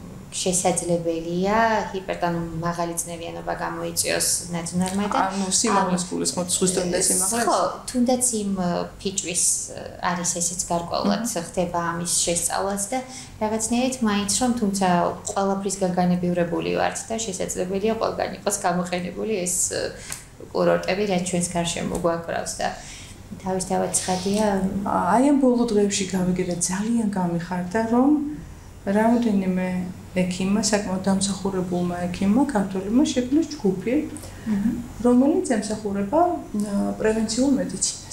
შესაძლებელია მაღალი წნევიანობა გამოიწვიოს ნაძვნარმა და ანუ სიმაღლის გულისხმობ ზღვის დონეზე სიმაღლეს. ხო, თუნდაც იმ ფიჭვის არის ესეც გარკვეულად ხდება ამის შესწავლაც და რაღაცნაირად მაინც რომ თუმცა ყველაფრისგან განებივრებული ვართ და შესაძლებელია ყველგან იყოს გამოყენებული ეს კურორტები, რაც ჩვენს გარშემო გვაქვს და თავისთავად ცხადია. აი ამ ბოლო დღეებში გავიგე და ძალიან გამიხარდა, რომ რამდენიმე ექიმმა, საკმაოდ დამსახურებულმა ექიმმა, ქართველმა შექმნეს ჯგუფი, რომელიც ემსახურება პრევენციულ მედიცინას.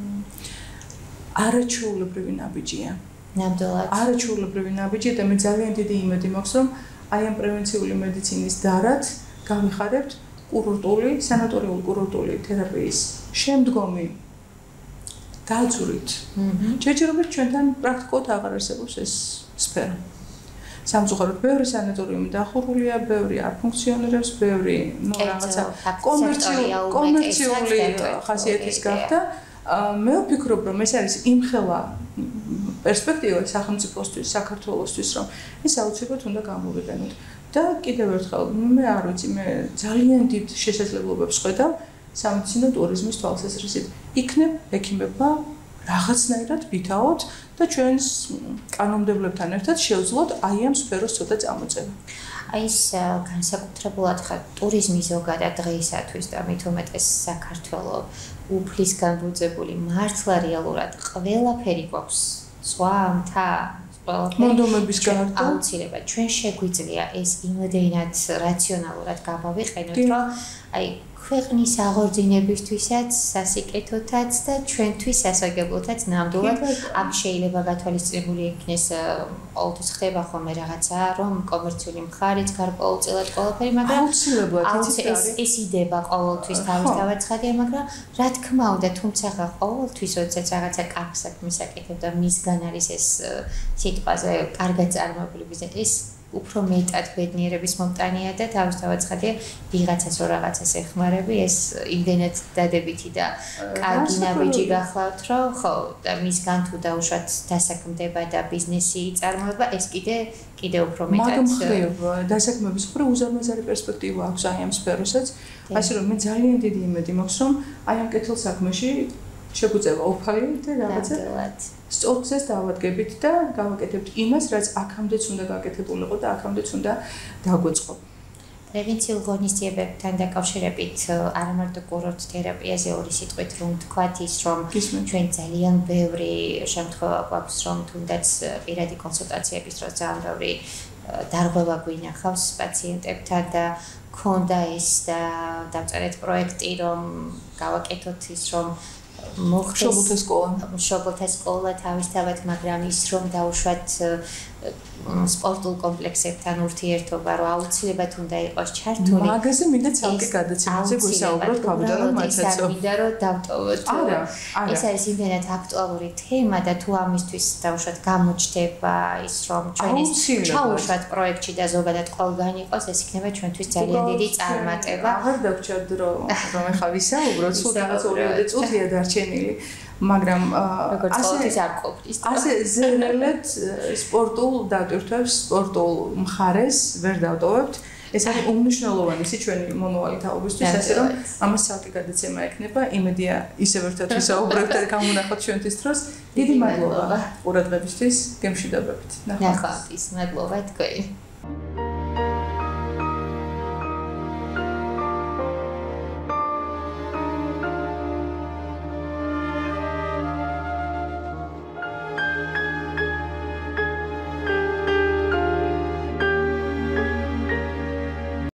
არაჩვეულებრივი ნაბიჯია. ნამდვილად. არაჩვეულებრივი ნაბიჯია და მე ძალიან დიდი იმედი მაქვს, რომ აი ამ პრევენციული მედიცინის დარად გავიხარებთ კურორტული, სანატორიული კურორტული თერაპიის შემდგომი დაძვრით. ჯერჯერობით ჩვენთან პრაქტიკულად აღარ არსებობს ეს სფერო. სამწუხაროდ ბევრი სანატორიუმი დახურულია, ბევრი არ ფუნქციონირებს, ბევრი, რაღაცა კომერციული ხასიათის გახდა. მე ვფიქრობ, რომ ეს არის იმხელა პერსპექტივა სახელმწიფოსთვის, საქართველოსთვის, რომ ეს აუცილებლად უნდა გამოვიყენოთ. და კიდევ ერთხელ, მე არ ვიცი, მე ძალიან დიდ შესაძლებლობებს ხედავ სამედიცინო ტურიზმის თვალსაზრისით. იქნებ ექიმებმა რაღაცნაირად ვითაოთ და ჩვენს კანონმდებლებთან ერთად შევძლოთ აი ამ სფეროს ცოტა წამოწევა. აი ეს განსაკუთრებულად ხა ტურიზმი ზოგადად დღეისათვის და მით უმეტეს საქართველოს უფლისგან ბუძებული მართლა რეალურად ყველაფერი გვაქვს. სხვა მთა მონდომების გარდა აუცილებლად ჩვენ შეგვიძლია ეს იმდენად რაციონალურად გამოვიყენოთ, რომ აი ქვეყნის აღორძინებისთვისაც, სასიკეთოთაც და ჩვენთვის სასარგებლოთაც ნამდვილად აქ შეიძლება გათვალისწინებული იქნეს ყოველთვის ხდება ხოლმე რაღაცა, რომ კომერციული მხარიც გარკვეულწილად ყველაფერი, მაგრამ ეს იდება ყოველთვის თავისთავად ცხადია, მაგრამ რა თქმა უნდა, თუმცა ყოველთვის როდესაც რაღაცა კარგ საქმეს აკეთებ და მისგან არის ეს სიტყვაზე კარგად წარმოებული ბიზნესი, ეს უფრო მეტად ბედნიერების მომტანია და თავისთავად ცხადია ვიღაცას რო რაღაცას ეხმარები ეს იმდენად დადებითი და კარგი ნაბიჯი გახლავთ რომ ხო და მისგან თუ დაუშვათ დასაქმდება და ბიზნესი იწარმოება ეს კიდე უფრო მეტად მაგრამ მხრივ დასაქმების მხრივ უზარმაზარი პერსპექტივა აქვს აი ამ სფეროსაც ასე რომ მე ძალიან დიდი იმედი მაქვს რომ აი ამ კეთილ საქმეში შეგვიძლია უფალი და რაღაცა სწორ გზას დავადგებით და გავაკეთებთ იმას, რაც აქამდეც უნდა გაკეთებულიყო და აქამდეც უნდა დაგვეწყო. პრევენციულ ღონისძიებებთან დაკავშირებით არა მარტო კურორტ თერაპიაზე ორი სიტყვით რომ ვთქვათ ის რომ ჩვენ ძალიან ბევრი შემთხვევა გვაქვს რომ თუნდაც პირადი კონსულტაციების დროს ძალიან ბევრი დარღვევა გვინახავს პაციენტებთან და ქონდა ეს და დავწერეთ პროექტი რომ გავაკეთოთ ის რომ მშობელთა სკოლა თავისთავად, მაგრამ ის რომ დაუშვათ სპორტულ კომპლექსებთან ურთიერთობა, რომ აუცილებლად უნდა იყოს ჩართული. მაგაზე მინდა ცალკე გადაცემაზე გვესაუბროთ, გავიდა რომ მაცაცო. მინდა რომ დავტოვოთ. ეს არის იმდენად აქტუალური თემა და თუ ამისთვის დაუშვათ გამოჩდება ის რომ ჩვენ ეს ჩაუშვათ პროექტში და ზოგადად ყველგან იყოს, ეს იქნება ჩვენთვის ძალიან დიდი წარმატება. აღარ დავჭერდ რომ ეხა ვისაუბროთ, სულ რაღაც 2 წუთია დარჩენილი. მაგრამ ასე ზერელეთ სპორტულ დატვირთვებს, სპორტულ მხარეს ვერ დავტოვებთ. ეს არის უმნიშვნელოვანი ჩვენი მომავალი თაობისთვის, ასე რომ ამას ცალკე გადაცემა ექნება. იმედია ისევ ერთად ვისაუბრებთ და გამონახოთ ჩვენთვის დროს. დიდი მადლობა ყურადღებისთვის, გემშვიდობებით. ნახავთ ის მადლობა თქვენ.